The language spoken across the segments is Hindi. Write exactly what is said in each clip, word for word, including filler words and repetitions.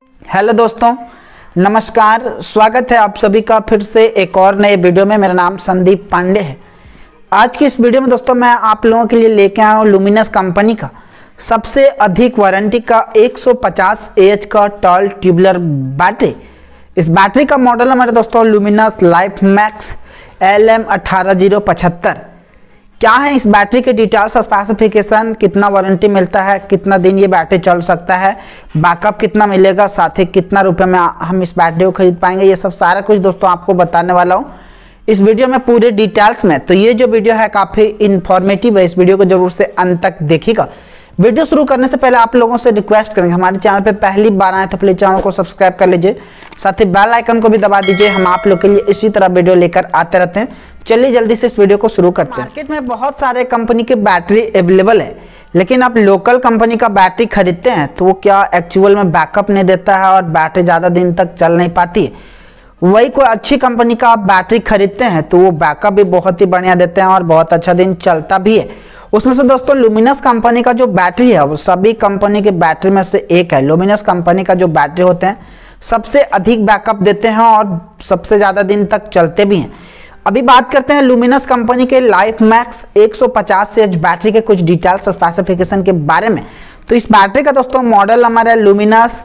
हेलो दोस्तों, नमस्कार। स्वागत है आप सभी का फिर से एक और नए वीडियो में। मेरा नाम संदीप पांडे है। आज की इस वीडियो में दोस्तों मैं आप लोगों के लिए लेके आया हूँ लुमिनस कंपनी का सबसे अधिक वारंटी का एक सौ पचास एएच का टॉल ट्यूबुलर बैटरी। इस बैटरी का मॉडल है मेरे दोस्तों Luminous Life Max L M अठारह जीरो पचहत्तर। क्या है इस बैटरी के डिटेल्स, स्पेसिफिकेशन, कितना वारंटी मिलता है, कितना दिन ये बैटरी चल सकता है, बैकअप कितना मिलेगा, साथ ही कितना रुपए में हम इस बैटरी को खरीद पाएंगे, ये सब सारा कुछ दोस्तों आपको बताने वाला हूँ इस वीडियो में पूरे डिटेल्स में। तो ये जो वीडियो है काफ़ी इन्फॉर्मेटिव है, इस वीडियो को जरूर से अंत तक देखिएगा। वीडियो शुरू करने से पहले आप लोगों से रिक्वेस्ट करेंगे, हमारे चैनल पे पहली बार आए तो प्लीज चैनल को सब्सक्राइब कर लीजिए, साथ ही बेल आइकन को भी दबा दीजिए। हम आप लोग के लिए इसी तरह वीडियो लेकर आते रहते हैं। चलिए जल्दी से इस वीडियो को शुरू करते हैं। मार्केट में बहुत सारे कंपनी के बैटरी अवेलेबल है, लेकिन आप लोकल कंपनी का बैटरी खरीदते हैं तो वो क्या एक्चुअल में बैकअप नहीं देता है और बैटरी ज़्यादा दिन तक चल नहीं पाती है। वही कोई अच्छी कंपनी का आप बैटरी खरीदते हैं तो वो बैकअप भी बहुत ही बढ़िया देते हैं और बहुत अच्छा दिन चलता भी है। उसमें से दोस्तों लुमिनस कंपनी का जो बैटरी है वो सभी कंपनी के बैटरी में से एक है। लुमिनस कंपनी का जो बैटरी होते हैं सबसे अधिक बैकअप देते हैं और सबसे ज़्यादा दिन तक चलते भी हैं। अभी बात करते हैं लुमिनस कंपनी के लाइफ मैक्स एक सौ पचास एच बैटरी के कुछ डिटेल्स स्पेसिफिकेशन के बारे में। तो इस बैटरी का दोस्तों मॉडल हमारा लुमिनस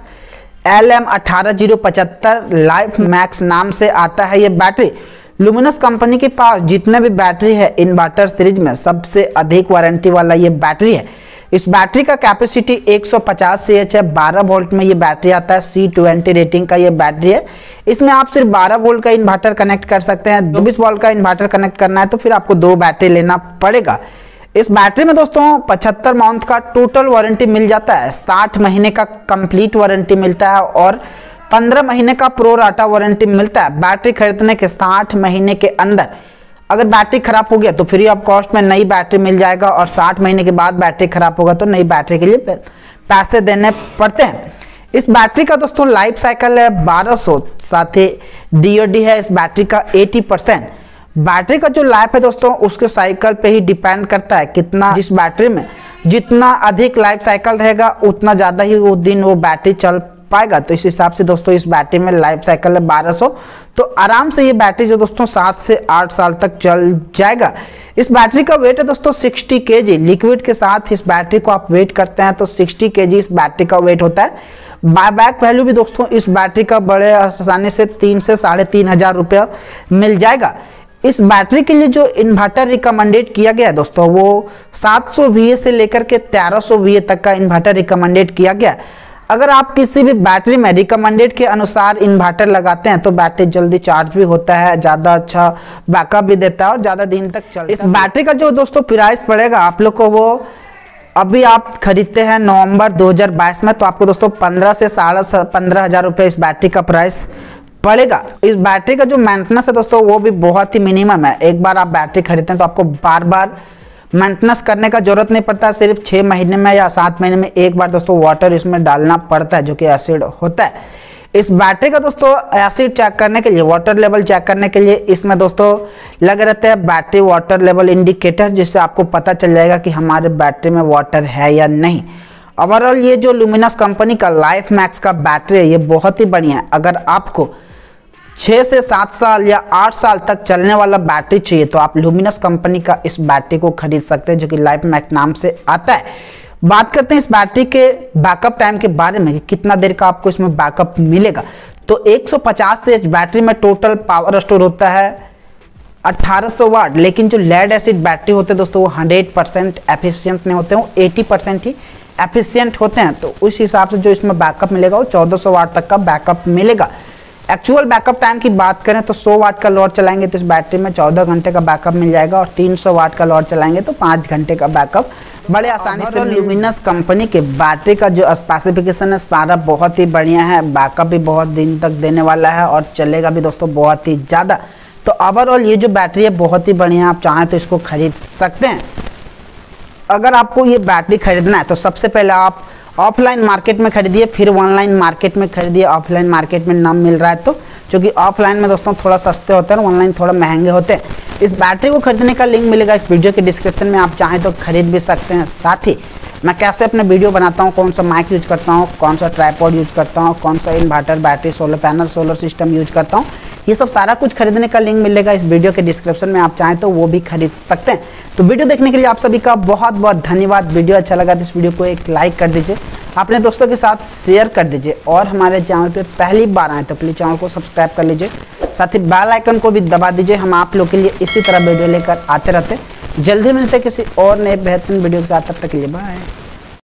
एल एम अठारह जीरो पचहत्तर लाइफ मैक्स नाम से आता है। ये बैटरी लुमिनस कंपनी के पास जितने भी बैटरी है इन्वर्टर सीरीज में सबसे अधिक वारंटी वाला ये बैटरी है। इस बैटरी का कैपेसिटी एक सौ पचास एएच है, बारह वोल्ट में ये बैटरी आता है, सी ट्वेंटी रेटिंग का ये बैटरी है। इसमें आप सिर्फ बारह वोल्ट का इन्वर्टर कनेक्ट कर सकते हैं। चौबीस वोल्ट का इन्वर्टर कनेक्ट करना है तो फिर आपको दो बैटरी लेना पड़ेगा। इस बैटरी में दोस्तों पचहत्तर मंथ का टोटल वारंटी मिल जाता है, साठ महीने का कंप्लीट वारंटी मिलता है और पंद्रह महीने का प्रो राटा वारंटी मिलता है। बैटरी खरीदने के साठ महीने के अंदर अगर बैटरी खराब हो गया तो फ्री ऑफ कॉस्ट में नई बैटरी मिल जाएगा और साठ महीने के बाद बैटरी खराब होगा तो नई बैटरी के लिए पैसे देने पड़ते हैं। इस बैटरी का दोस्तों लाइफ साइकिल है बारह सौ, साथ ही डीओडी है इस बैटरी का अस्सी परसेंट। बैटरी का जो लाइफ है दोस्तों उसके साइकिल पे ही डिपेंड करता है कितना, जिस बैटरी में जितना अधिक लाइफ साइकिल रहेगा उतना ज़्यादा ही वो दिन वो बैटरी चल पाएगा। तो इस हिसाब से दोस्तों इस बैटरी में लाइफ साइकिल है बारह सौ, तो आराम से ये बैटरी जो दोस्तों सात से आठ साल तक चल जाएगा। इस बैटरी का वेट है दोस्तों साठ केजी। लिक्विड के साथ इस बैटरी को आप वेट करते हैं तो साठ केजी इस बैटरी का वेट होता है। बायबैक वैल्यू भी दोस्तों इस बैटरी का बड़े आसानी से तीन से साढ़े तीन हजार रुपया मिल जाएगा। इस बैटरी के लिए जो इन्वर्टर रिकमेंडेड किया गया है दोस्तों वो सात सौ वी ए से लेकर के तेरह सौ वी ए तक का इन्वर्टर रिकमेंडेड किया गया। अगर आप किसी भी बैटरी में रिकमेंडेड के अनुसार इन्वर्टर लगाते हैं तो बैटरी जल्दी चार्ज भी होता है, ज़्यादा अच्छा बैकअप भी देता है और ज़्यादा दिन तक चलता है। इस बैटरी का जो दोस्तों प्राइस पड़ेगा आप लोग को, वो अभी आप खरीदते हैं नवंबर दो हज़ार बाईस में तो आपको दोस्तों पंद्रह से साढ़े पंद्रह हज़ार रुपये इस बैटरी का प्राइस पड़ेगा। इस बैटरी का जो मेंटेनेंस है दोस्तों वो भी बहुत ही मिनिमम है। एक बार आप बैटरी खरीदते हैं तो आपको बार बार मेंटेनेंस करने का जरूरत नहीं पड़ता, सिर्फ छः महीने में या सात महीने में एक बार दोस्तों वाटर इसमें डालना पड़ता है जो कि एसिड होता है। इस बैटरी का दोस्तों एसिड चेक करने के लिए, वाटर लेवल चेक करने के लिए इसमें दोस्तों लगे रहते हैं बैटरी वाटर लेवल इंडिकेटर, जिससे आपको पता चल जाएगा कि हमारे बैटरी में वाटर है या नहीं। ओवरऑल ये जो लुमिनस कंपनी का लाइफ मैक्स का बैटरी है ये बहुत ही बढ़िया है। अगर आपको छः से सात साल या आठ साल तक चलने वाला बैटरी चाहिए तो आप लुमिनस कंपनी का इस बैटरी को खरीद सकते हैं जो कि लाइफ मैक्स नाम से आता है। बात करते हैं इस बैटरी के बैकअप टाइम के बारे में कि कितना देर का आपको इसमें बैकअप मिलेगा। तो एक सौ पचास एच बैटरी में टोटल पावर स्टोर होता है अठारह सौ वाट, लेकिन जो लेड एसिड बैटरी होते हैं दोस्तों वो हंड्रेड परसेंट एफिशिएंट नहीं होते, वो अस्सी परसेंट ही एफिशिएंट होते हैं। तो उस हिसाब से जो इसमें बैकअप मिलेगा वो चौदह सौ वाट तक का बैकअप मिलेगा। एक्चुअल बैकअप टाइम की बात करें तो सौ वाट का लोड चलाएंगे तो इस बैटरी में चौदह घंटे का बैकअप मिल जाएगा और तीन सौ वाट का लोड चलाएंगे तो पाँच घंटे का बैकअप बड़े आसानी से। लुमिनस कंपनी के बैटरी का जो स्पेसिफिकेशन है सारा बहुत ही बढ़िया है, बैकअप भी बहुत दिन तक देने वाला है और चलेगा भी दोस्तों बहुत ही ज़्यादा। तो ओवरऑल ये जो बैटरी है बहुत ही बढ़िया है, आप चाहें तो इसको खरीद सकते हैं। अगर आपको ये बैटरी खरीदना है तो सबसे पहले आप ऑफलाइन मार्केट में खरीदिए, फिर ऑनलाइन मार्केट में खरीदिए। ऑफलाइन मार्केट में नाम मिल रहा है तो, क्योंकि ऑफलाइन में दोस्तों थोड़ा सस्ते होते हैं, ऑनलाइन थोड़ा महंगे होते हैं। इस बैटरी को खरीदने का लिंक मिलेगा इस वीडियो के डिस्क्रिप्शन में, आप चाहें तो खरीद भी सकते हैं। साथ ही मैं कैसे अपने वीडियो बनाता हूँ, कौन सा माइक यूज करता हूँ, कौन सा ट्राइपॉड यूज करता हूँ, कौन सा inverter, battery, solar panel, solar system use करता हूँ, ये सब सारा कुछ खरीदने का लिंक मिलेगा इस वीडियो के डिस्क्रिप्शन में, आप चाहें तो वो भी खरीद सकते हैं। तो वीडियो देखने के लिए आप सभी का बहुत बहुत धन्यवाद। वीडियो अच्छा लगा तो इस वीडियो को एक लाइक कर दीजिए, अपने दोस्तों के साथ शेयर कर दीजिए, और हमारे चैनल पे पहली बार आए तो प्लीज़ चैनल को सब्सक्राइब कर लीजिए, साथ ही बेल आइकन को भी दबा दीजिए। हम आप लोग के लिए इसी तरह वीडियो लेकर आते रहते हैं। जल्दी मिलते हैं किसी और नए बेहतरीन वीडियो के साथ, तब तक के लिए बाय।